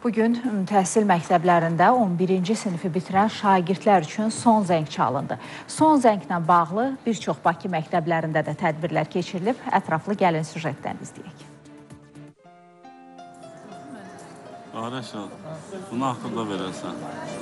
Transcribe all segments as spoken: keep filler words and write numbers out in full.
Bugün təhsil məktəblərində on birinci sinifi bitirən şagirdlər üçün son zəng çalındı. Son zənglə bağlı bir çox Bakı məktəblərində də tədbirlər keçirilib. Ətraflı gəlin süjetdən izləyək. Araşal, bunu haqqında verəsən.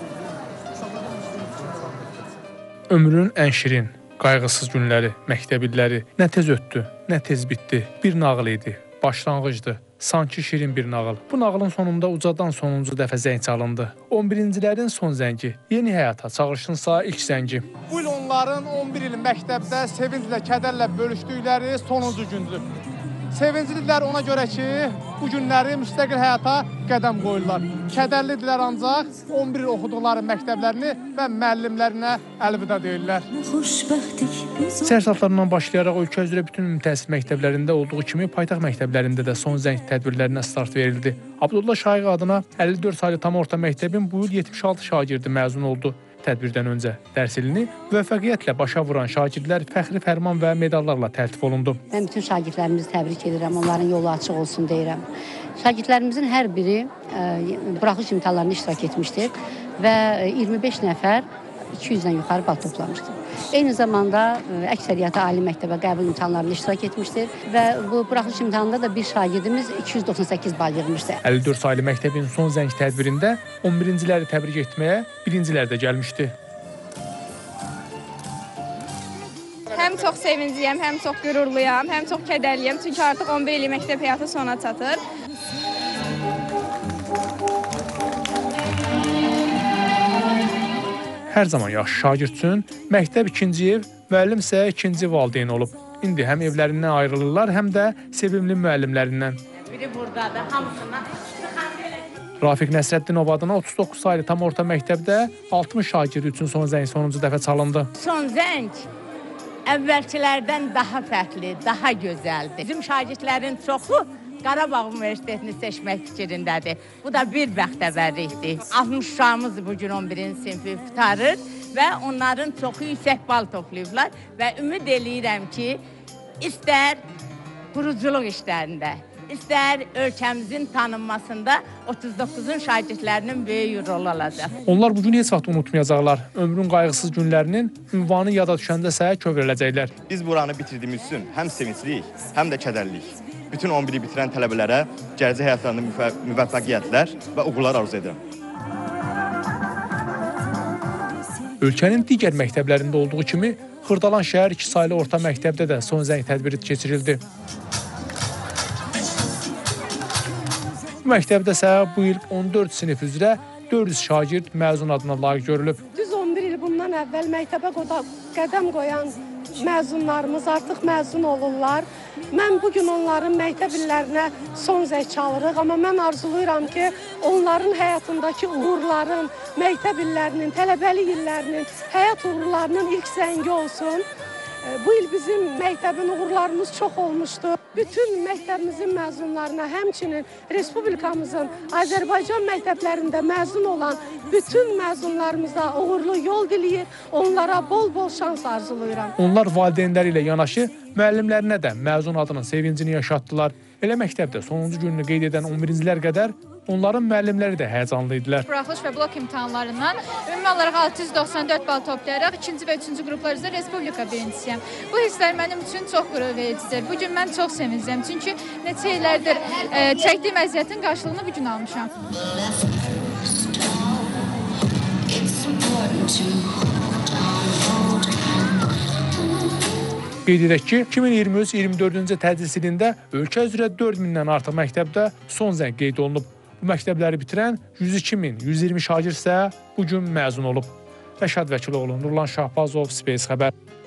Ömrün ən şirin, qayğısız günləri, məktəb illəri nə tez ötdü, nə tez bitdi. Bir nağıl idi, başlanğıcdı. Sanki şirin bir nağıl. Bu nağılın sonunda ucadan sonuncu dəfə zəng çalındı. on birincilərin son zəngi, yeni həyata çağırışınsa ilk zəngi. Bu il onların on bir il məktəbdə sevinclə, kədərlə bölüşdükləri sonuncu gündür. Sevinclidirlər ona görə ki, bu günləri müstəqil həyata qədəm qoyurlar. Kədərlidirlər ancaq on bir il oxuduqları məktəblərini və müəllimlərinə əlvida deyirlər. Səhər saatlarından başlayaraq ölkə üzrə bütün ümumi təhsil məktəblərində olduğu kimi paytaxt məktəblərində də son zəng tədbirlərinə start verildi. Abdullah Şaiq adına əlli dörd saylı tam orta məktəbin bu il yetmiş altı şagirdi məzun oldu. Tədbirdən öncə dərs ilini müvəffəqiyyətlə başa vuran şagirdlər fəxri fərman və medallarla təltif olundu. Mən bütün şagirdlərimizi təbrik edirəm, onların yolu açıq olsun deyirəm. Şagirdlərimizin hər biri ə, buraxılış imtahanlarında iştirak etmişdir və iyirmi beş nəfər iki yüzdən yuxarı bal toplamışdır. Eyni zamanda ə, əksəriyyəti ali məktəbə qəbul imtahanlarında iştirak etmişdir və bu buraxılış imtahanında da bir şagirdimiz iki yüz doxsan səkkiz bal yığmışdır. əlli dörd saylı məktəbin son zəng tədbirində on birinciləri təbrik etməyə birincilər də gəlmişdi. Həm çox sevincliyəm, həm çox qürurluyam, həm çox kədərliyəm. Çünki artıq on bir illik məktəb həyatı sona çatır. Hər zaman yaxşı şagird üçün məktəb ikinci ev, müəllim isə ikinci valideyn olub. İndi həm evlərindən ayrılırlar, həm də sevimli müəllimlərindən. Biri buradadır, hamısına. Rafiq Nəsrəddinov adına otuz doqquz saylı tam orta məktəbdə altmış şagird üçün son zəng sonuncu dəfə çalındı. Son zəng əvvəlkilərdən daha fərqli, daha gözəldir. Bizim şagirdlərin çoxu Qarabağ Universitetini seçmək fikrindədir. Bu da bir bəxtəvərlikdir. altmış uşağımız bugün on birinci sinifi qurtarır və onların çoxu yüksək bal toplayıblar və ümid eləyirəm ki, istər quruculuq işlərində, istər ölkəmizin tanınmasında otuz doqquzun şagirdlərinin böyük rolu olacaq. Onlar bugün heç vaxt unutmayacaqlar. Ömrün qayğısız günlərinin ünvanı yada düşəndəsə kövrələcəklər. Biz buranı bitirdiyimiz üçün həm sevincliyik, həm də kədərliyik. Bütün on biri bitirən tələbələrə gələcək həyatlarında müvəffəqiyyətlər və uğurlar arzu edirəm. Ölkənin digər məktəblərində olduğu kimi Xırdalan şəhər iki saylı orta məktəbdə də son zəng tədbiri keçirildi. Bu məktəbdə isə bu il on dörd sinif üzrə dörd yüz şagird məzun adına layiq görülüb. Düz on bir il bundan əvvəl məktəbə qədəm qoyan məzunlarımız artıq məzun olurlar. Mən bugün onların məktəb illərinə son zəng çalırıq, amma mən arzulayıram ki, onların həyatındakı uğurların, məktəb illərinin, tələbəlik illərinin, həyat uğurlarının ilk zəngi olsun. Bu il bizim məktəbin uğurlarımız çox olmuşdur. Bütün məktəbimizin məzunlarına, həmçinin Respublikamızın Azərbaycan məktəblərində məzun olan bütün məzunlarımıza uğurlu yol diləyir, onlara bol-bol şans arzulayıram. Onlar valideynləri ilə yanaşı, müəllimlərinə də məzun adının sevincini yaşatdılar. Elə məktəbdə sonuncu gününü qeyd edən on birincilər qədər onların müəllimləri də həyəcanlı idilər. Buraxılış və blok imtahanlarından ümumi olaraq altı yüz doxsan dörd bal toplayaraq ikinci və üçüncü qruplar üzrə Respublika birincisiyəm. Bu hisslər mənim üçün çox qürur vericidir. Bugün mən çox sevincliyəm, çünki neçə illərdir e, çəkdiyim əziyyətin qarşılığını bugün almışam. Qeyd edək ki, iki min iyirmi üç iyirmi dördüncü tədris ilində ölkə üzrə dörd mindən artıq məktəbdə son zəng qeyd olunub. Bu məktəbləri bitirən yüz iki min yüz iyirmi şagird isə bugün məzun olub. Rəşad Vəkiloğlu, Nurlan Şahbazov, Space xəbər.